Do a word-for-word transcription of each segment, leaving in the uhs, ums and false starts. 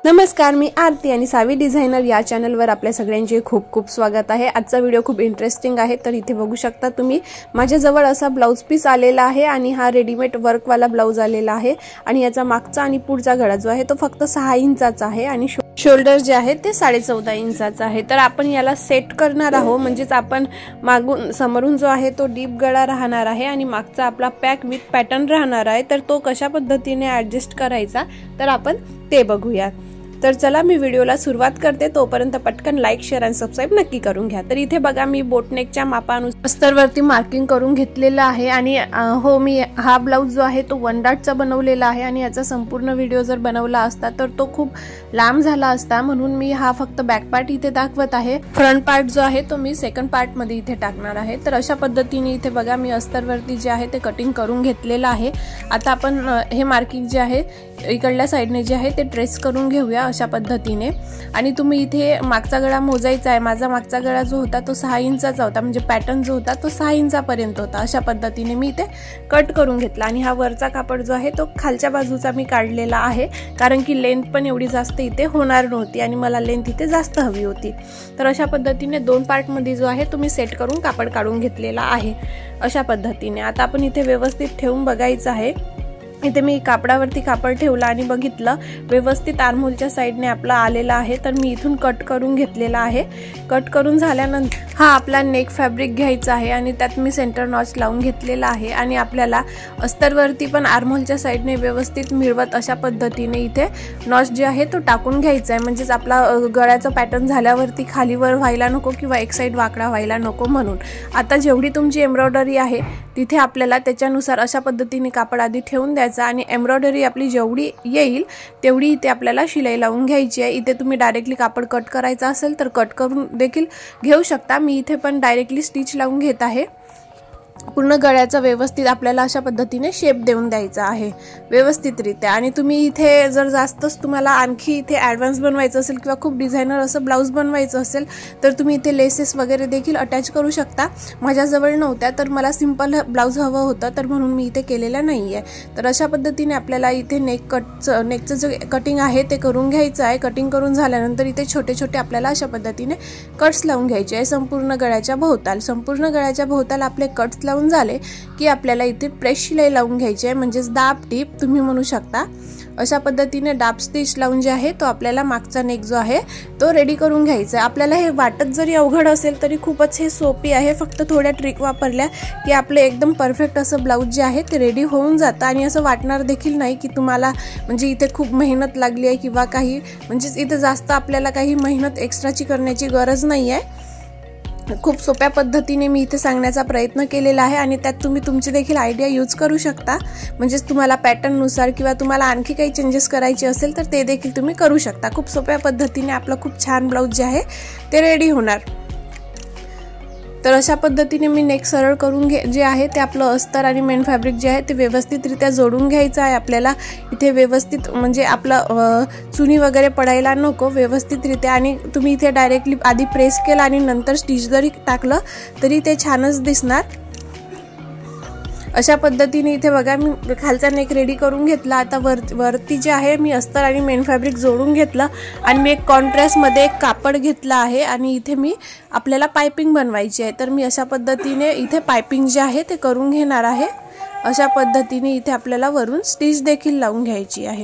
नमस्कार, मी आरती आणि सावी डिझायनर या चॅनलवर आपल्या सगळ्यांचे खूप खूप स्वागत आहे। आजचा व्हिडिओ खूप इंटरेस्टिंग आहे। तर इथे बघू शकता तुम्ही माझ्याजवळ असा ब्लाउज पीस आलेला आहे आणि हा रेडीमेड वर्क वाला ब्लाउज आलेला आहे आणि याचा मागचा आणि पुढचा गळा जो आहे तो फक्त सहा इंचाचा आहे आणि शोल्डर जे आहे ते साडे चौदा इंचाचा आहे। तर आपण याला सेट करणार आहोत, म्हणजेच आपण मागून समोरून जो आहे तो डीप गळा राहणार आहे आणि मागचा आपला पॅक विथ पॅटर्न राहणार आहे। तर तो कशा पद्धतीने ऍडजस्ट करायचा तर आपण ते बघूया। तर चला मी व्हिडिओला सुरुवात करते, तोपर्यंत पटकन लाईक शेअर आणि सबस्क्राइब नक्की करून घ्या। तर इथे बघा मी बोटनेकच्या मापानुसार अस्तरवरती मार्किंग करून घेतलेला आहे आणि हो मी हा ब्लाउज जो आहे तो वन डॉटचा बनवलेला आहे आणि याचा संपूर्ण व्हिडिओ जर बनवला असता तर तो खूप लांब झाला असता, म्हणून मी हा फक्त बॅक पार्ट इथे दाखवत आहे। फ्रंट पार्ट जो आहे तो मी सेकंड पार्ट मध्ये इथे टाकणार आहे। तर अशा पद्धतीने इथे बघा मी अस्तरवरती जे आहे ते कटिंग करून घेतलेला आहे। आता आपण हे मार्किंग जे आहे इकडल्या साइडने जे आहे ते ट्रेस करून घेऊया अशा पद्धतीने। आणि तुम्ही इथे मागचा गळा मोजायचा आहे। माझा मागचा गळा जो होता तो सहा इंचाचा होता, म्हणजे पॅटर्न जो होता तो सहा इंचापर्यंत होता। अशा पद्धतीने मी इथे कट करून घेतला आणि हा वरचा कापड जो आहे तो खालच्या बाजूचा मी काढलेला आहे, कारण की लेंथ पण एवढी जास्त इथे होणार नव्हती आणि मला लेंथ इथे जास्त हवी होती। तर अशा पद्धतीने दोन पार्ट मध्ये जो आहे तुम्ही सेट करून कापड काढून घेतलेला आहे अशा पद्धतीने। आता आपण इथे व्यवस्थित ठेवून बघायचं आहे। इथे मी कापडावरती कापड ठेवला आणि बघितलं व्यवस्थित आर्महोलच्या साइडने आपला आलेला आहे। तर मी इथून कट करून घेतलेला आहे। कट करून झाल्यानंतर हा आपला नेक फॅब्रिक घ्यायचा आहे आणि त्यात मी सेंटर नॉच लावून घेतलेला आहे आणि आपल्याला अस्तरवरती पण आर्महोलच्या साइडने व्यवस्थित मिळवत अशा पद्धतीने इथे नॉच जे आहे तो टाकून घ्यायचा आहे, म्हणजेच आपला गळ्याचा पॅटर्न झाल्यावरती खालीवर व्हायला नको किंवा एक साइड वाकडा व्हायला नको म्हणून। आता जेवढी तुमची एम्ब्रॉयडरी आहे तिथे आपल्याला त्याच्यानुसार अशा पद्धतीने कापड आधी ठेवून द्यायचा आणि एम्ब्रॉयडरी आपली जेवढी येईल तेवढी इथे आपल्याला शिलाई लावून घ्यायची आहे। इथे तुम्ही डायरेक्टली कापड कट करायचा असेल तर कट करून देखील घेऊ शकता। मी इथे पण डायरेक्टली स्टिच लावून घेत आहे। पूर्ण गळ्याचा व्यवस्थित आपल्याला अशा पद्धतीने शेप देऊन द्यायचा आहे व्यवस्थितरित्या। आणि तुम्ही इथे जर जास्तच तुम्हाला आणखी इथे ॲडव्हान्स बनवायचं असेल किंवा खूप डिझायनर असं ब्लाउज बनवायचं असेल तर तुम्ही इथे लेसेस वगैरे देखील अटॅच करू शकता। माझ्याजवळ नव्हत्या तर मला सिंपल ब्लाउज हवं होतं तर म्हणून मी इथे केलेलं नाही आहे। तर अशा पद्धतीने आपल्याला इथे नेक कटचं नेकचं जे कटिंग आहे ते करून घ्यायचं आहे। कटिंग करून झाल्यानंतर इथे छोटे छोटे आपल्याला अशा पद्धतीने कट्स लावून घ्यायचे आहे संपूर्ण गळ्याच्या भोवताल। संपूर्ण गळ्याच्या भोवताल आपले कट्स लावून झाले की आपल्याला इथे प्रेस शिलाई लावून घ्यायची आहे, म्हणजेच दाब टीप तुम्ही म्हणू शकता। अशा पद्धतीने दाब स्टिच लावून जे आहे तो आपल्याला मागचा नेक जो आहे तो रेडी करून घ्यायचा आहे। आपल्याला हे वाटत जरी अवघड असेल तरी खूपच हे सोपी आहे, फक्त थोड्या ट्रिक वापरल्या की आपले एकदम परफेक्ट असं ब्लाउज जे आहे ते रेडी होऊन जातं आणि असं वाटणार देखील नाही की तुम्हाला म्हणजे इथे खूप मेहनत लागली आहे किंवा काही, म्हणजेच इथे जास्त आपल्याला काही मेहनत एक्स्ट्राची करण्याची गरज नाही आहे। खूप सोप्या पद्धतीने मी इथे सांगण्याचा प्रयत्न केलेला आहे आणि त्यात तुम्ही तुमचे देखील आयडिया यूज करू शकता, म्हणजेच तुम्हाला पॅटर्न नुसार किंवा तुम्हाला आणखी काही चेंजेस करायचे असेल तर ते देखील तुम्ही करू शकता। खूप सोप्या पद्धतीने आपलं खूप छान ब्लाउज जे आहे ते रेडी होणार। तर अशा पद्धतीने मी नेक सरळ करून घे जे आहे ते आपलं अस्तर आणि मेन फॅब्रिक जे आहे ते व्यवस्थितरित्या जोडून घ्यायचं आहे आपल्याला। इथे व्यवस्थित म्हणजे आपलं चुनी वगैरे पडायला नको व्यवस्थितरित्या। आणि तुम्ही इथे डायरेक्टली आधी प्रेस केला आणि नंतर स्टिच जरी टाकलं तरी ते छानच दिसणार। अशा पद्धतीने इथे बघा मी खालचा नेक रेडी करून घेतला। आता वर वरती जे आहे मी अस्तर आणि मेन फॅब्रिक जोडून घेतलं आणि मी एक कॉन्ट्रास्ट मध्ये एक कापड घेतला आहे आणि इथे मी आपल्याला पाइपिंग बनवायची आहे। तर मी अशा पद्धतीने इथे पाइपिंग जे आहे ते करून घेणार आहे। अशा पद्धतीने इथे आपल्याला वरून स्टिच देखील लावून घ्यायची आहे।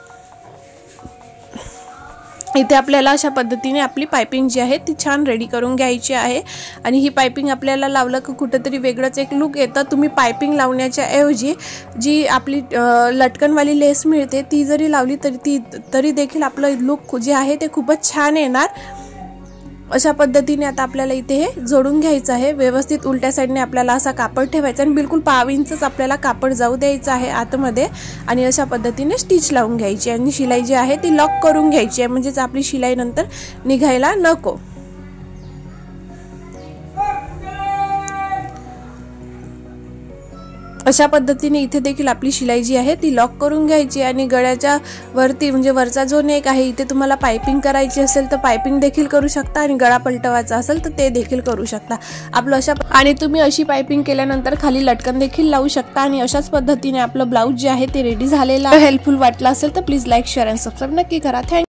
इथे आपल्याला अशा पद्धतीने आपली पाइपिंग जी आहे ती छान रेडी करून घ्यायची आहे आणि ही पाइपिंग आपल्याला लावलं की कुठेतरी वेगळंच एक लुक येतं। तुम्ही पाइपिंग लावण्याच्या ऐवजी जी आपली लटकनवाली लेस मिळते ती जरी लावली तरी ती तरी देखील आपलं लुक जे आहे ते खूपच छान येणार। अशा पद्धतीने आता आपल्याला इथे हे जोडून घ्यायचं आहे व्यवस्थित। उलट्या साइडने आपल्याला असा कापड ठेवायचा आणि बिलकुल पाव इंचच आपल्याला कापड जाऊ द्यायचं आहे आतमध्ये आणि अशा पद्धतीने स्टिच लावून घ्यायची आणि शिलाई जी आहे ती लॉक करून घ्यायची आहे, म्हणजेच आपली शिलाई नंतर निघायला नको। अशा पद्धतीने इथे देखील आपली शिलाई जी आहे ती लॉक करून घ्यायची आणि गळ्याच्या वरती म्हणजे वरचा जो नेक आहे इथे तुम्हाला पाइपिंग करायची असेल तर पाइपिंग देखील करू शकता आणि गळा पलटवायचा असेल तर ते देखील करू शकता आपलं अशा। आणि तुम्ही अशी पाइपिंग केल्यानंतर खाली लटकन देखील लावू शकता आणि अशाच पद्धतीने आपलं ब्लाउज जे आहे ते रेडी झालेलं आहे। हेल्पफुल वाटलं असेल तर प्लीज लाईक शेअर आणि सबस्क्राइब नक्की करा। थँक्यू।